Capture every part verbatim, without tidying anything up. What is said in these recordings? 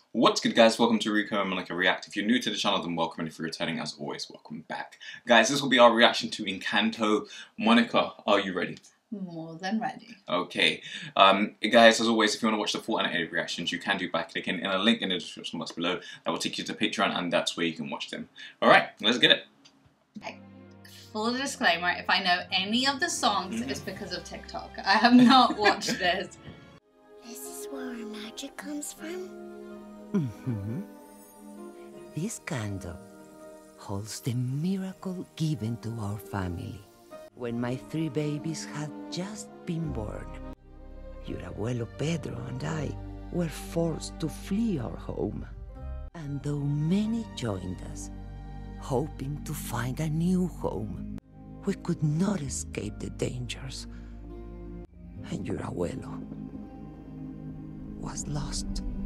What's good, guys? Welcome to Rico and Monica React. If you're new to the channel, then welcome, and if you're returning, as always, welcome back. Guys, this will be our reaction to Encanto. Monica, are you ready? More than ready. Okay. Um, guys, as always, if you want to watch the full animated reactions, you can do by clicking in a link in the description box below. That will take you to Patreon, and that's where you can watch them. Alright, let's get it. Okay. Full disclaimer, if I know any of the songs, mm-hmm. it's because of TikTok. I have not watched this. This is where our magic comes from? Mm-hmm. This candle holds the miracle given to our family. When my three babies had just been born, your abuelo Pedro and I were forced to flee our home. And though many joined us, hoping to find a new home, we could not escape the dangers. And your abuelo was lost.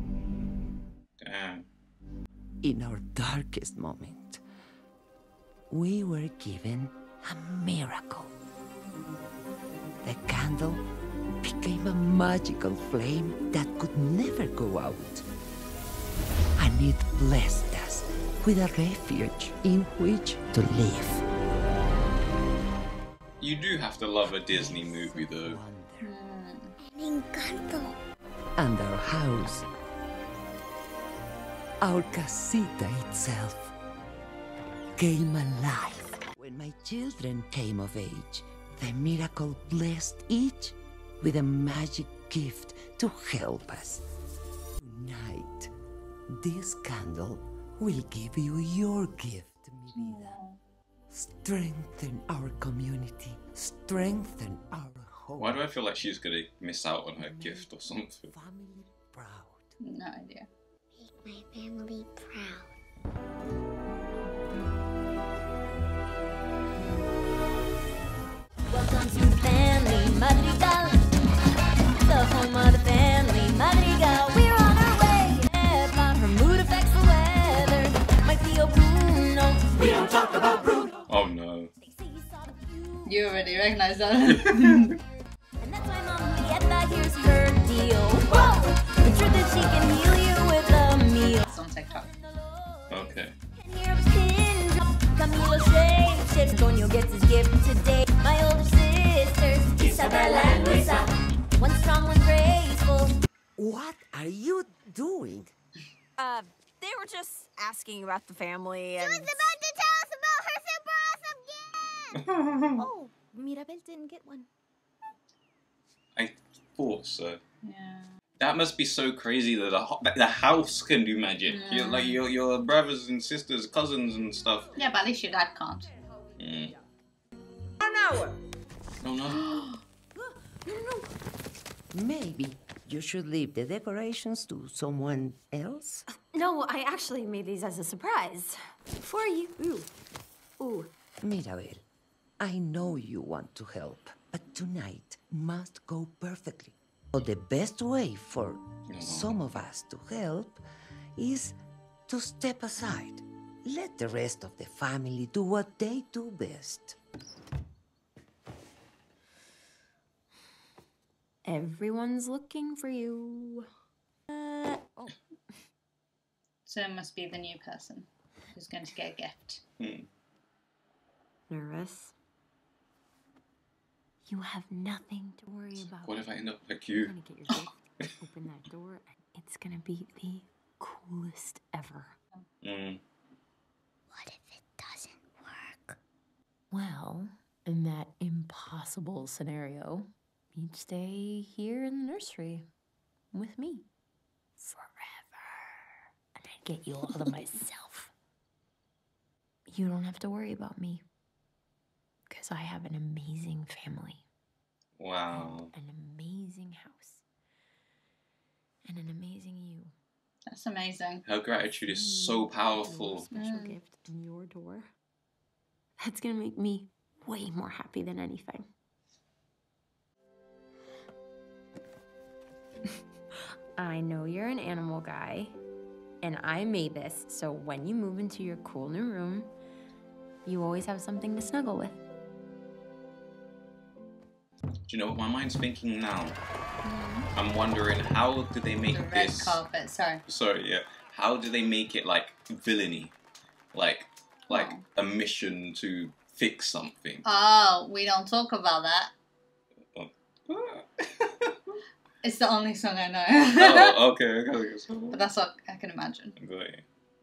Damn. In our darkest moment, we were given a miracle. The candle became a magical flame that could never go out. And it blessed us with a refuge in which to live. You do have to love a Disney movie, though. Encanto. And our house, our casita itself, came alive. When my children came of age, the miracle blessed each with a magic gift to help us. Tonight, this candle will give you your gift, mi vida. Strengthen our community, strengthen our home. Why do I feel like she's gonna miss out on her gift or something? Family proud. No idea. Make my family proud. Welcome to Family Madrigal, the home of the Family Madrigal. We're on our way. Epa, her mood affects the weather. Might be a Bruno. We don't talk about Bruno. Oh no. You already recognize that. And that's why Mom Julieta, here's her deal. Whoa! The truth is she can heal you with a meal. It's on TikTok. Okay. Camilo shakes it. Antonio gets his gift today. My older sisters, Isabella and Luisa. One strong, one graceful. What are you doing? Uh, they were just asking about the family and... She was about to tell us about her super awesome gift! Oh, Mirabel didn't get one. I thought so. Yeah. That must be so crazy that the, ho that the house can do magic. Yeah. You're, like your your brothers and sisters, cousins and stuff. Yeah, but at least your dad can't. Mm. One hour. Oh no. No, no, no. Maybe you should leave the decorations to someone else? No, I actually made these as a surprise. For you. Ooh. Ooh. Mirabel, I know you want to help, but tonight must go perfectly. So the best way for some of us to help is to step aside. Let the rest of the family do what they do best. Everyone's looking for you. Uh, oh. So it must be the new person who's going to get a gift. Hmm. Nervous? You have nothing to worry about. What if I end up like You're you? gonna get your gift, open that door, and it's gonna be the coolest ever. Mm. What if it doesn't work? Well, in that impossible scenario, you'd stay here in the nursery with me forever, and I'd get you all to myself. You don't have to worry about me, because I have an amazing family. Wow. And an amazing house. And an amazing you. That's amazing. Her gratitude is so powerful. Special Mm. gift in your door. That's gonna make me way more happy than anything. I know you're an animal guy, and I made this so when you move into your cool new room, you always have something to snuggle with. Do you know what my mind's thinking now? I'm wondering how did they make The red this? carpet. Sorry. Sorry, yeah. How do they make it like villainy, like like Oh. a mission to fix something? Oh, we don't talk about that. Oh. It's the only song I know. Oh, okay, okay. But that's what I can imagine. Got it.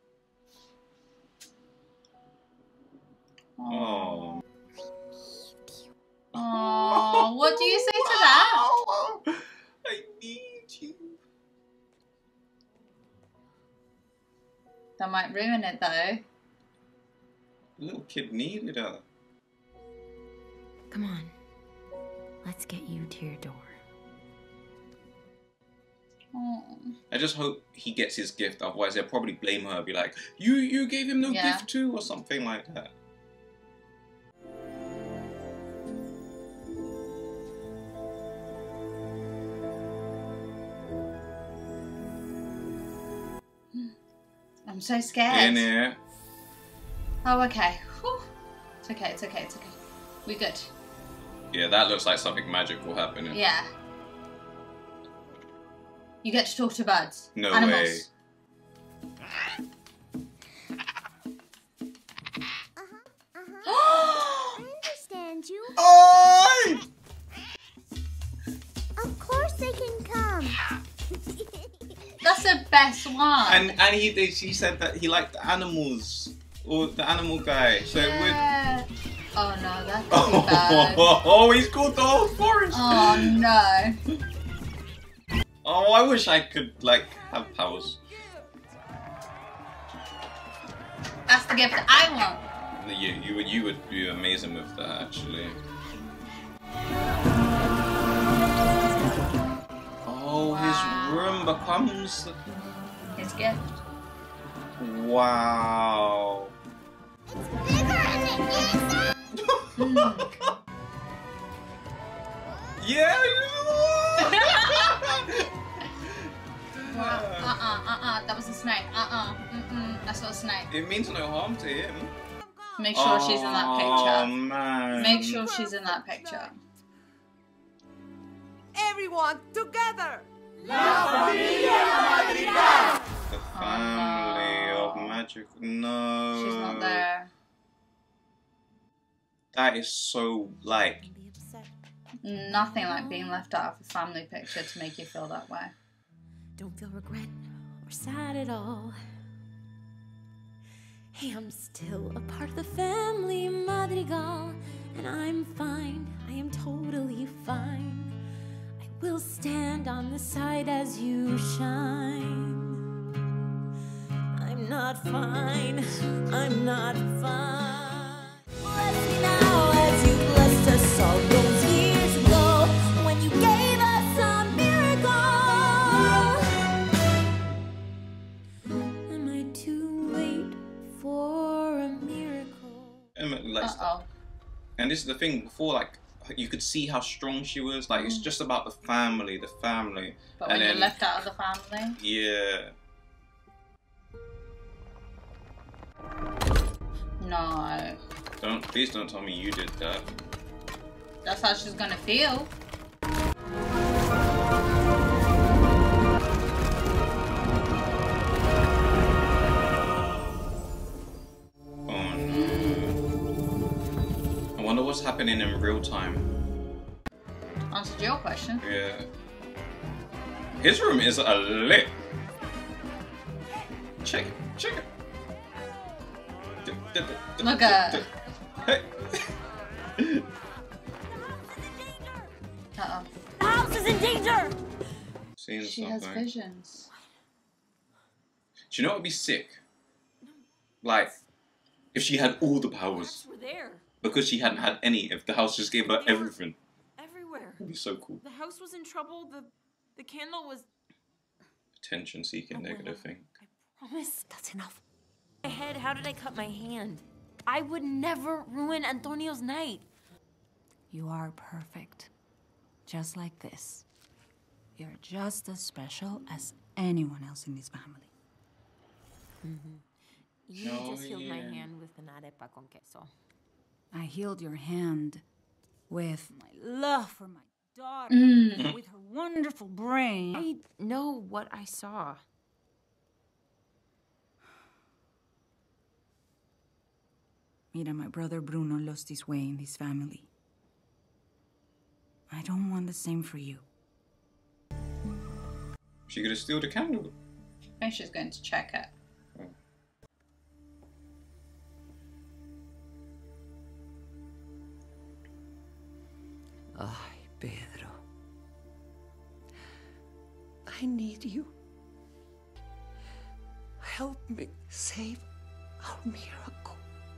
Oh. Oh. Oh, what do you say to that? I need you. That might ruin it though. The little kid needed her. Come on. Let's get you to your door. Oh. I just hope he gets his gift, otherwise they'll probably blame her, be like, you you gave him no Yeah. gift too, or something like that. I'm so scared. In here. Oh, okay. Whew. It's okay, it's okay, it's okay. We good. Yeah, that looks like something magical happening. Yeah. You get to talk to birds. No Animals. way. I understand you. Oi! Of course they can come. That's the best one. And and he did- he said that he liked the animals, or the animal guy. So it would. yeah. Oh no, that's too Oh, bad. oh, he's called the whole forest. Oh no. Oh, I wish I could like have powers. That's the gift I want. You you would you would be amazing with that actually. Oh, Wow. his room becomes. His gift. Wow. It's bigger in the inside. Yeah. Uh uh uh uh. That was a snake. Uh uh. Mm mm. That's not a snake. It means no harm to him. Make sure she's in that Oh picture. man. Make sure she's in that picture. Everyone together! The family of magic. No. She's not there. That is so like. Be upset. Nothing like being left out of a family picture to make you feel that way. Don't feel regret or sad at all. Hey, I'm still a part of the family Madrigal, and I'm fine. I am totally fine. I will stand on the side as you shine. I'm not fine. I'm not fine. Bless me now as you blessed us all those years ago when you gave us a miracle. Am I too late for a miracle? Um, like, Uh oh. And this is the thing. Before, like, you could see how strong she was. Like, it's just about the family, the family. But And when you're then- left out of the family, Yeah. no. Don't please don't tell me you did that. That's how she's gonna feel. Oh no. I wonder what's happening in real time. Answered your question. Yeah. His room is a lit. Check it. Check it. D- d- d- Look d- at- d- Hey. Uh oh. The house is in danger! Seeing She has something. visions. Do you know what would be sick? Like, if she had all the powers. We're there. Because she hadn't had any, if the house just gave her everything. Everywhere. It'd be so cool. The house was in trouble. The the candle was. Attention seeking negative thing. I promise. That's enough. My head. How did I cut my hand? I would never ruin Antonio's night. You are perfect. Just like this. You're just as special as anyone else in this family. You Oh, just healed my yeah. hand with an arepa con queso. I healed your hand with my love for my daughter Mm. with her wonderful brain. I know what I saw. Mira, my brother Bruno lost his way in this family. I don't want the same for you. She could have steal the candle. I think she's going to check it. Ay, Pedro. I need you. Help me save our miracle.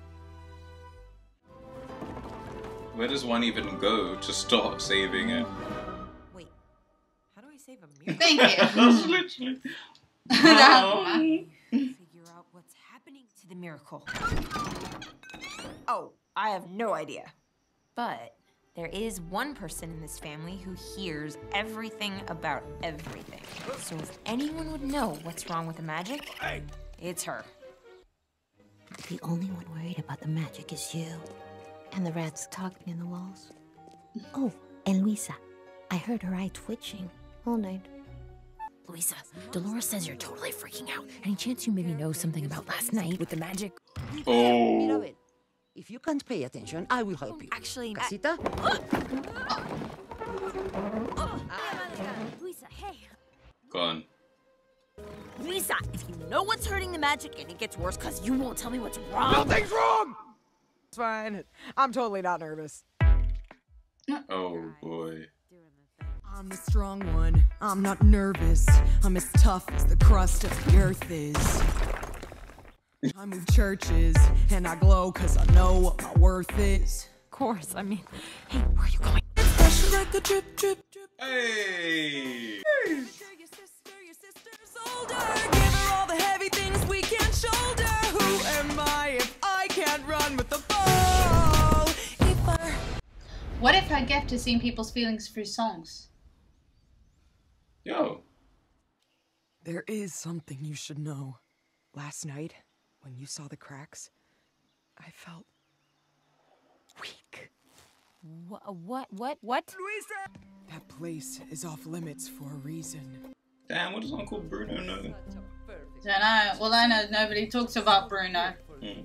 Where does one even go to start saving it? Wait, how do I save a miracle? Thank you. That's literally. That- Figure out what's happening to the miracle. Oh, I have no idea. But there is one person in this family who hears everything about everything. So if anyone would know what's wrong with the magic, it's her. The only one worried about the magic is you. And the rats talking in the walls. Oh, and Luisa. I heard her eye twitching all night. Luisa, Dolores says you're totally freaking out. Any chance you maybe know something about last night with the magic? Oh. Mirabel, if you can't pay attention, I will help you. Actually, I- Casita? Luisa, hey. Gone. Luisa, if you know what's hurting the magic and it gets worse because you won't tell me what's wrong. Nothing's wrong! It's fine. I'm totally not nervous. Oh boy. I'm the strong one. I'm not nervous. I'm as tough as the crust of the earth is. I move churches, and I glow cause I know what my worth is. Of course, I mean, hey, where are you going? Special like the drip, drip, drip. Hey. Your sister, your sister's older. Give her all the heavy things we can't shoulder. Who am I if I can't run with the ball? If I... What if her gift is seeing people's feelings through songs? Yo. There is something you should know. Last night, when you saw the cracks, I felt weak. What? What? What? What? Luisa! That place is off limits for a reason. Damn, what does Uncle Bruno know? Don't know. All I know is nobody talks about Bruno. Mm.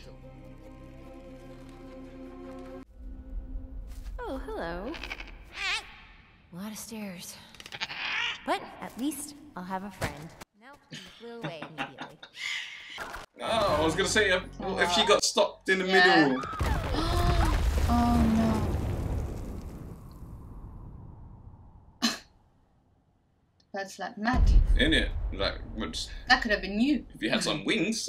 Oh, hello. A lot of stairs. But at least I'll have a friend. Nope, he flew away immediately. Oh, I was gonna say, if, if she got stopped in the Yeah. middle. Oh no. That's like mad. In it, like, what's- That could have been you. if you had some wings.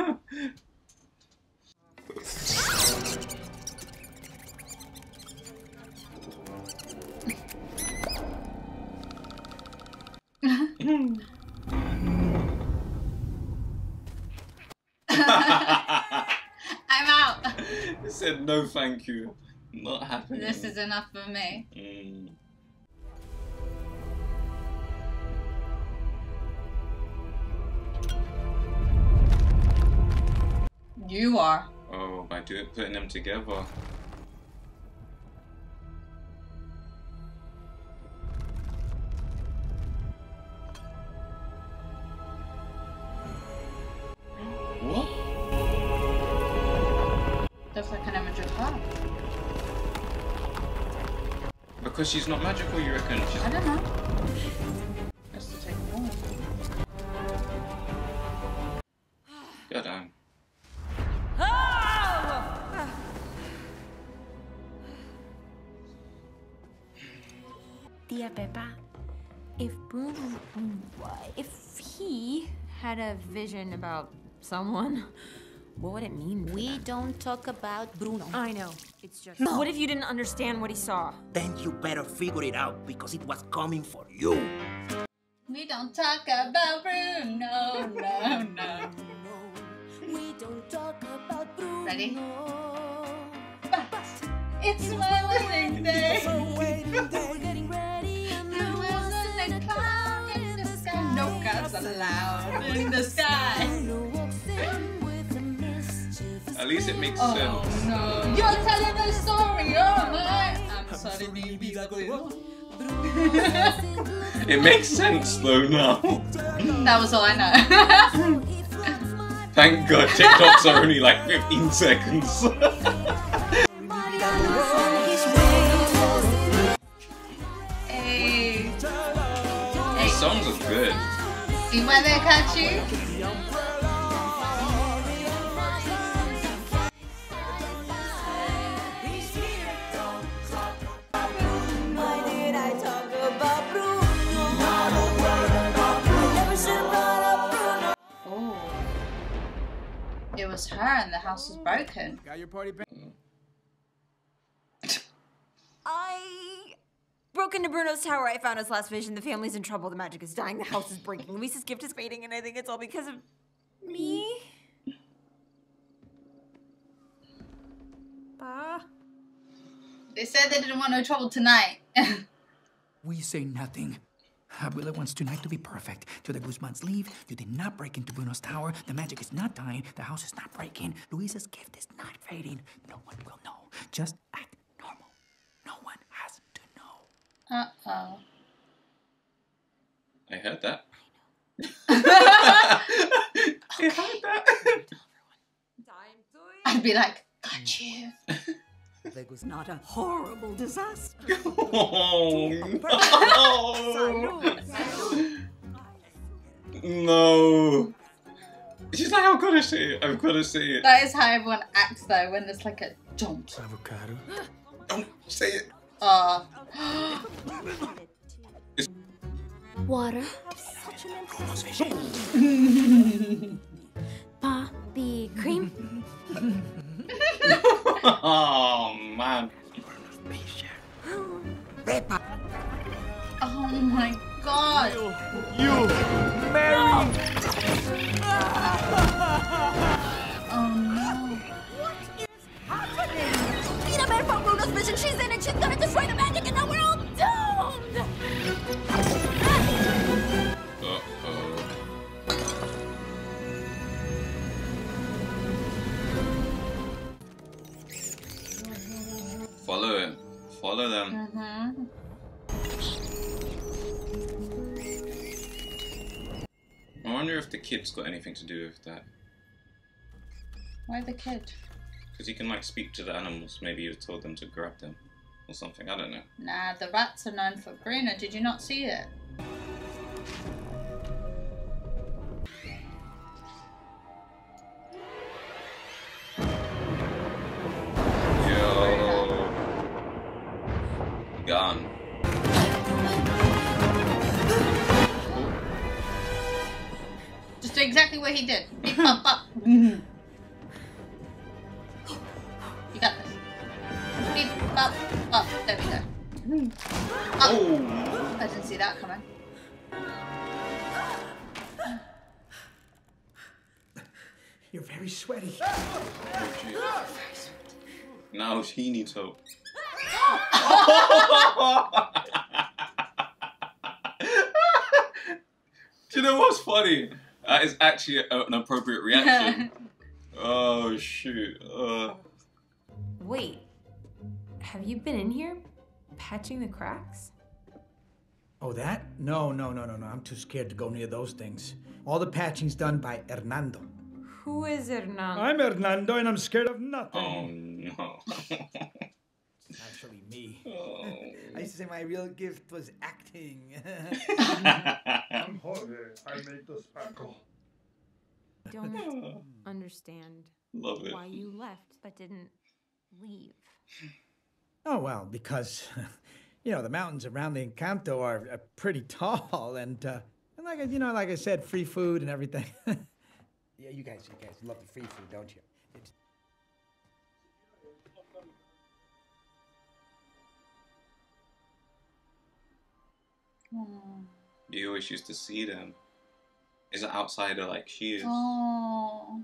I'm out. He said no, thank you. Not happening. This is enough for me. Mm. You are. Oh, by doing putting them together. What? Looks like an image of her. Because she's not magical, you reckon? She's... I don't know. Just to take more. God damn. Tia Pepa, if Bruno, If he had a vision about someone, what would it mean? We don't talk about Bruno. I know. It's just. What if you didn't understand what he saw? Then you better figure it out because it was coming for you. We don't talk about Bruno. No, no. We don't talk about Bruno. Ready? But it's my wedding day. We're getting ready and There wasn't a cloud in the sky. No clouds allowed in the sky. Bruno walks in with a mischievous At least it makes Oh sense. no. You're telling the story, oh my. I'm It makes sense though now. That was all I know. Thank God TikToks are only like fifteen seconds. Hey. The songs are good. See where they catch you? It was her and the house was broken. Got your party back? I broke into Bruno's tower. I found his last vision. The family's in trouble. The magic is dying. The house is breaking. Luisa's gift is fading, and I think it's all because of me. Pa? They said they didn't want no trouble tonight. We say nothing. Abuela wants tonight to be perfect. Till the Guzmans leave, you did not break into Bruno's tower. The magic is not dying. The house is not breaking. Luisa's gift is not fading. No one will know. Just act normal. No one has to know. Uh-oh. I heard that. I heard that. I'd be like, got you. It was not a horrible disaster. Oh, no. No. She's like, I've got to see it. I've got to see it. That is how everyone acts though when there's like a jump. Avocado. Don't say it. Uh. Water. Pa, the cream. Oh man. Oh my god. You, Mary. Oh no. Peanut Man from Bruno's vision. She's in and she's gonna destroy the magic, and now we're all doomed. Uh-oh. Follow it. Follow them. Mm-hmm. I wonder if the kid's got anything to do with that. Why the kid? Because he can like speak to the animals. Maybe you told them to grab them or something. I don't know. Nah, the rats are known for Bruno. Did you not see it? Yo. Gone. Just do exactly what he did. Beep, pop, pop. You got this. Beep, pop, pop. There we go. Oh. I didn't see that coming. You're very sweaty. Oh, now he needs help. Do you know what's funny? That is actually a, an appropriate reaction. Oh shoot. Uh. Wait, have you been in here patching the cracks? Oh, that? No, no, no, no, no. I'm too scared to go near those things. All the patching's done by Hernando. Who is Hernando? I'm Hernando, and I'm scared of nothing. Oh no. It's actually me. Oh. I used to say my real gift was acting. I'm Jorge. I made the sparkle. Don't understand Love it. why you left but didn't leave. Oh, well, because, you know, the mountains around the Encanto are, are pretty tall, and, uh, and like, I- you know, like I said, free food and everything. Yeah, you guys, you guys love the free food, don't you? It's... Oh. You always used to see them. Is an outsider like she is. Oh.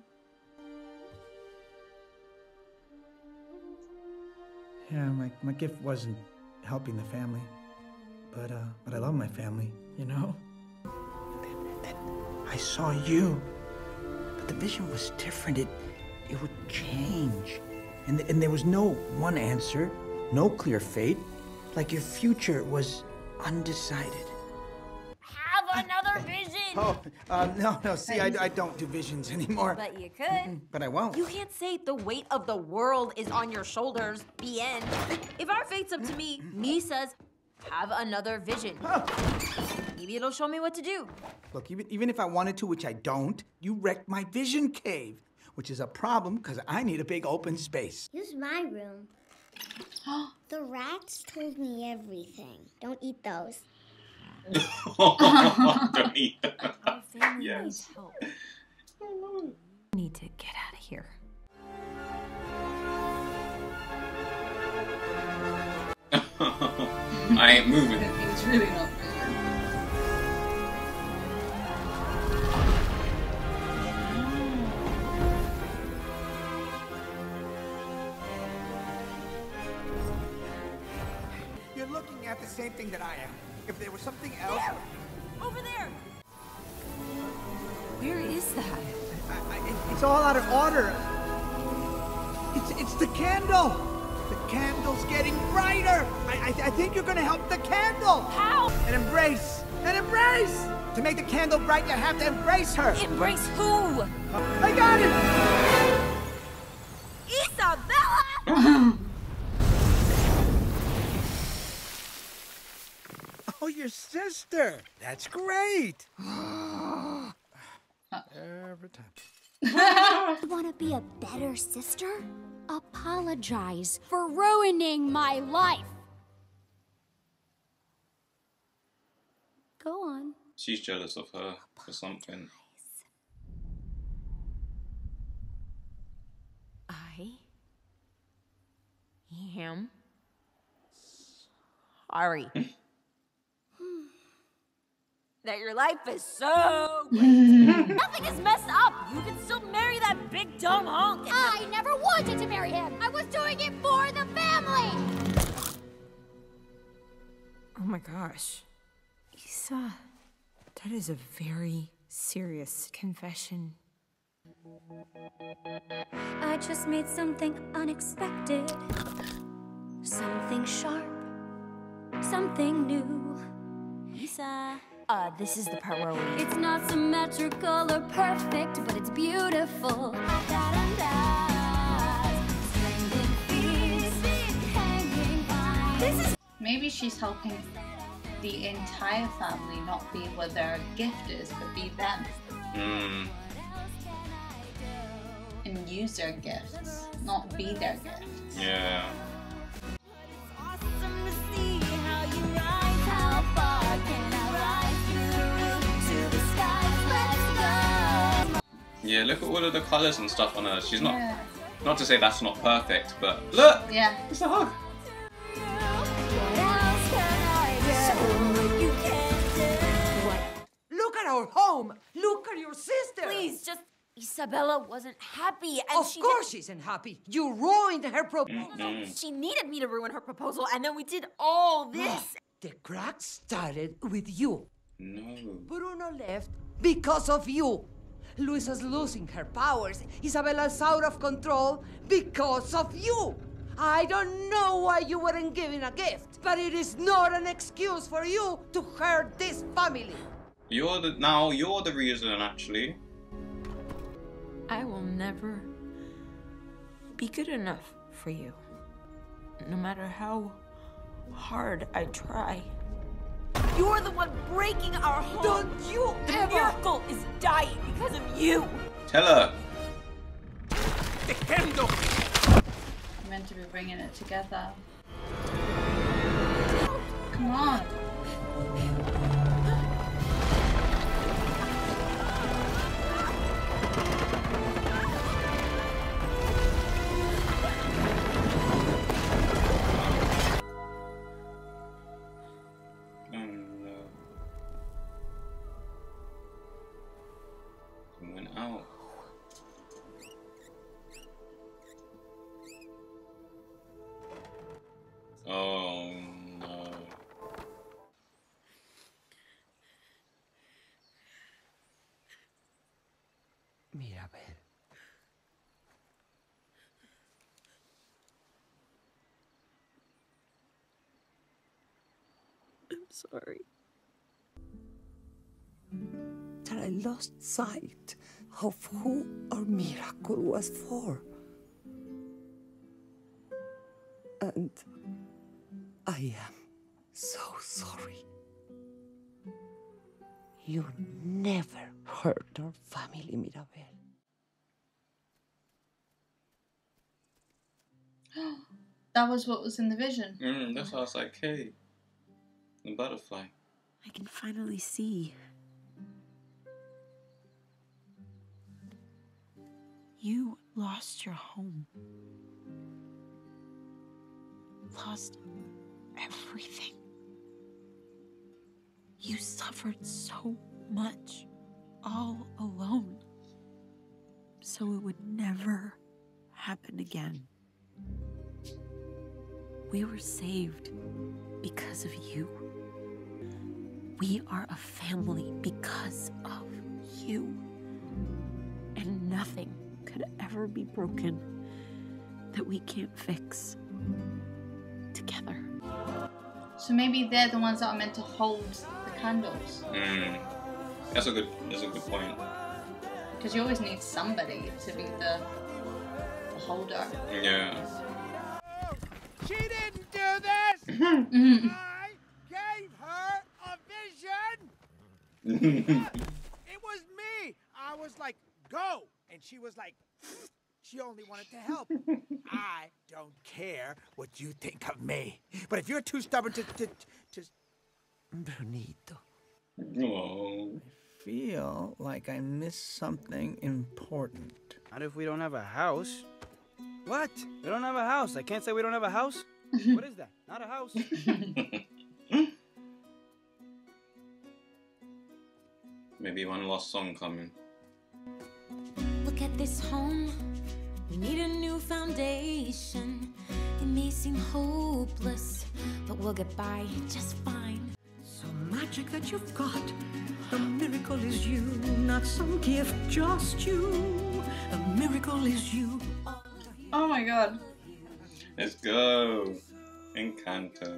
Yeah, my, my gift wasn't helping the family, but, uh, but I love my family, you know? Then, then I saw you, but the vision was different. It, it would change. And, and there was no one answer, no clear fate, Like your future was undecided. Have another vision! Oh, uh, no, no, see, I, I don't do visions anymore. But you could. But I won't. You can't say the weight of the world is on your shoulders. The end. If our fate's up to me, me says, have another vision. Maybe it'll show me what to do. Look, even, even if I wanted to, which I don't, you wrecked my vision cave, which is a problem because I need a big open space. This is my room. The rats told me everything. Don't eat those. Don't eat them. Our family Yes. needs help. We need to get out of here. I ain't moving. He's really not moving. You're looking at the same thing that I am. If there was something else... There! Over there! Where is that? I, I, it, it's all out of order. It's, it's the candle. The candle's getting brighter. I, I, I think you're gonna help the candle. How? An embrace. An embrace. To make the candle bright, you have to embrace her. Embrace who? I got it. Isabella! Oh, your sister. That's great. Every time. You want to be a better sister? Apologize for ruining my life. Go on. She's jealous of her for something. I am sorry that your life is so great. Nothing is messed up. You can still marry that big dumb honk. I never wanted to marry him. I was doing it for the family. Oh my gosh. Isa, that is a very serious confession. I just made something unexpected. Something sharp. Something new. Isa. Uh, this is the part where we... It's not symmetrical or perfect, but it's beautiful. This is maybe she's helping the entire family not be where their gift is, but be them. Mm. And use their gifts, not be their gifts. Yeah. Yeah, look at all of the colours and stuff on her. She's not, Yeah. not to say that's not perfect, but look! Yeah. It's a hug. Look at our home. Look at your sister. Please, just... Isabella wasn't happy, and Of she course she isn't happy. You ruined her proposal. Mm. She needed me to ruin her proposal, and then we did all this. The crack started with you. No. Bruno left because of you. Luisa's losing her powers. Isabella's out of control because of you. I don't know why you weren't given a gift, but it is not an excuse for you to hurt this family. You're the now. You're the reason, actually. I will never be good enough for you, no matter how hard I try. You're the one breaking our home. Don't you The ever... miracle is dying because of you. Tell her. You're meant to be bringing it together. Come on. Went out. Oh no. Mirabel. sorry. That I lost sight of who our miracle was for. And I am so sorry. You never hurt our family, Mirabel. That was what was in the vision. Mm, that's why I was like, hey, the butterfly. I can finally see. You lost your home. Lost everything. You suffered so much, all alone. So it would never happen again. We were saved because of you. We are a family because of you. And nothing could ever be broken that we can't fix together. So maybe they're the ones that are meant to hold the candles. Mm. That's a good. That's a good point. Because you always need somebody to be the, the holder. Yeah. She didn't do this! Mm-hmm. I gave her a vision! It was me! I was like, go! And she was like, she only wanted to help. I don't care what you think of me. But if you're too stubborn to... to, to... Brunito. Oh. I feel like I missed something important. Not if we don't have a house. What? We don't have a house. I can't say we don't have a house? What is that? Not a house. Maybe one lost song coming. Look at this home. We need a new foundation. It may seem hopeless, but we'll get by just fine. Some magic that you've got. The miracle is you, not some gift, just you. The miracle is you. Oh my god. Let's go. Encanto.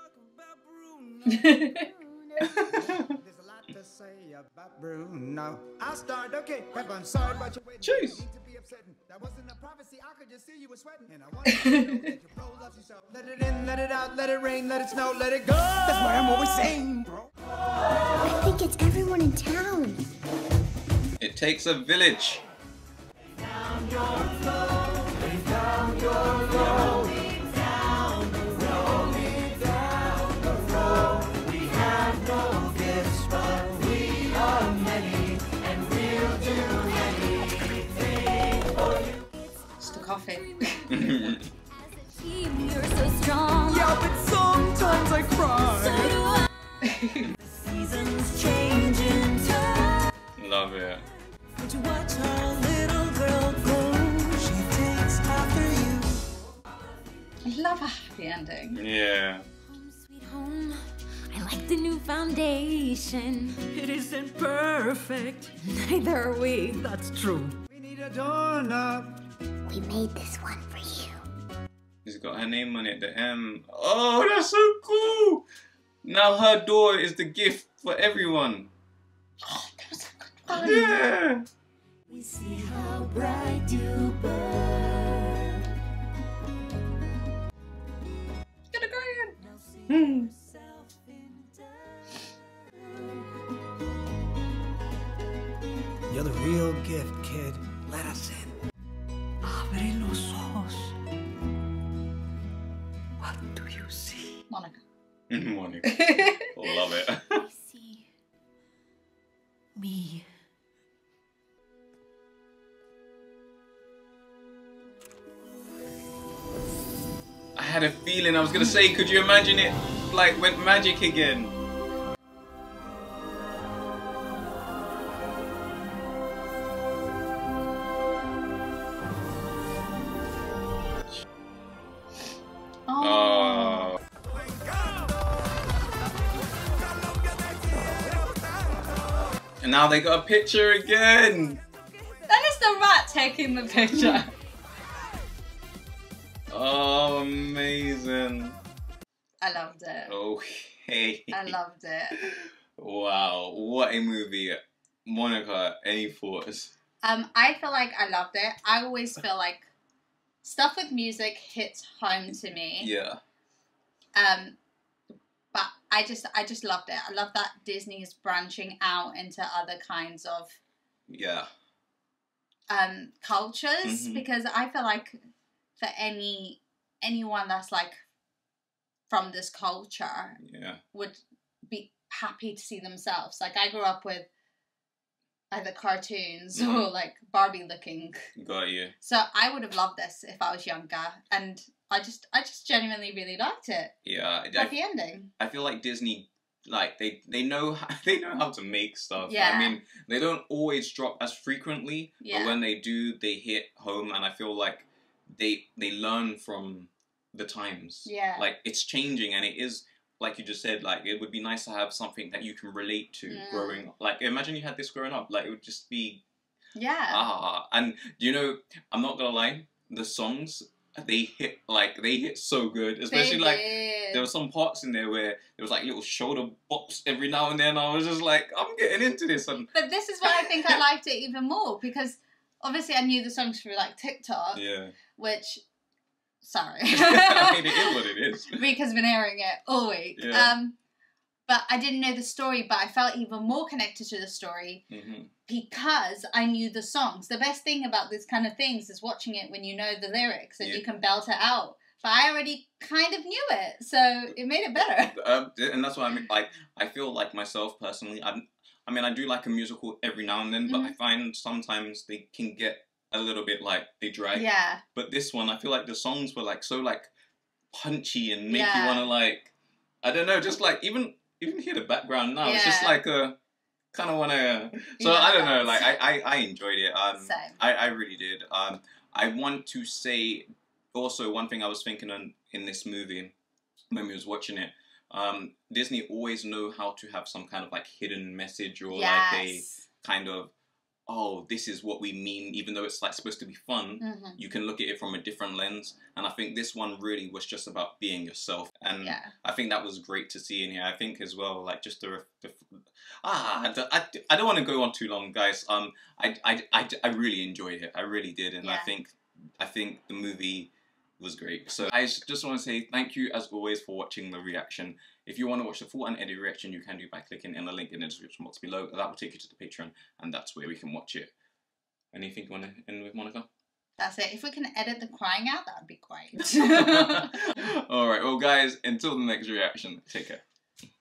Bruno. I start, okay, Pep, I'm sorry about your waiting. Jeez. To be upsetting. That wasn't a prophecy, I could just see you were sweating. And I wanted to know that you rolled up yourself. Let it in, let it out, let it rain, let it snow, let it go. That's why I'm always saying, bro. I think it's everyone in town. It takes a village. Down your flow, down your flow. Down the road, down the road. We have no gifts, but we are many, and we'll do anything for you. It's the coffee. Team, you're so strong. Yeah, but sometimes I cry. So do I. The seasons change in time. Love it. To watch our little girl grow. She takes after you. I love a happy ending. Yeah. Home, sweet home. I like the new foundation. It isn't perfect. Neither are we. That's true. We need a doorknob. We made this one for you. She's got her name on it, the M. Oh, that's so cool. Now her door is the gift for everyone. Oh, that was so good fun. Yeah. We see how bright you burn. Get a green. Now see Hmm. yourself in done. You're the real gift, kid. Let us in. Abre los ojos. What do you see? Monica. Monica. Love it. I see Me. I had a feeling I was gonna say, could you imagine it like went magic again? Oh. Oh. And now they got a picture again. That is the rat taking the picture. Oh, amazing. I loved it. Oh, Hey. I loved it. Wow, what a movie. Monica, any thoughts? Um, I feel like I loved it. I always feel like stuff with music hits home to me. Yeah. Um, but I just, I just loved it. I love that Disney is branching out into other kinds of Yeah. um cultures Mm-hmm. because I feel like for any anyone that's like from this culture Yeah. would be happy to see themselves. Like I grew up with either cartoons Mhm. or like Barbie looking. Got you. So I would have loved this if I was younger, and I just I just genuinely really liked it. Yeah. Happy I, ending. I feel like Disney, like they they know how, they know how to make stuff. Yeah. I mean, they don't always drop as frequently, Yeah. but when they do, they hit home, and I feel like they they learn from the times. Yeah. Like it's changing, and it is like you just said. Like it would be nice to have something that you can relate to Mm. growing up. Like imagine you had this growing up. Like it would just be Yeah. ah. And you know, I'm not gonna lie, the songs. They hit like they hit so good, especially They like did. there were some parts in there where there was like little shoulder bops every now and then. I was just like, I'm getting into this, and But this is why I think I liked it even more, because obviously I knew the songs through like TikTok, yeah, which, sorry. I mean it is what it is. Reek has been airing it all week. Yeah. Um, but I didn't know the story, but I felt even more connected to the story Mm-hmm. because I knew the songs. The best thing about this kind of things is watching it when you know the lyrics and Yeah. you can belt it out. But I already kind of knew it, so it made it better. Um, and that's what I mean. Like, I feel like myself personally. I'm, I mean, I do like a musical every now and then, but Mhm. I find sometimes they can get a little bit like they drag. Yeah. But this one, I feel like the songs were like so like punchy and make Yeah. you want to like, I don't know, just like even even hear the background now. It's just Yeah. like a kind of want to. So Yeah, I don't know. that's- Like I, I, I enjoyed it. Um, Same. I, I really did. Um, I want to say also one thing I was thinking on in this movie when we was watching it. Um, Disney always know how to have some kind of like hidden message or like a Yes. kind of, oh, this is what we mean, even though it's like supposed to be fun. Mhm. You can look at it from a different lens, and I think this one really was just about being yourself, and Yeah. I think that was great to see in here. I think as well, like just the, ref- the ah, I, don't- I, I don't want to go on too long, guys. Um, I, I, I, I really enjoyed it. I really did, and I Yeah. think I think the movie was great. So I just want to say thank you as always for watching the reaction. If you want to watch the full unedited reaction, you can do by clicking in the link in the description box below. That will take you to the Patreon, and that's where we can watch it. Anything you want to end with, Monica? That's it. If we can edit the crying out, that would be great. Alright, well guys, until the next reaction, take care.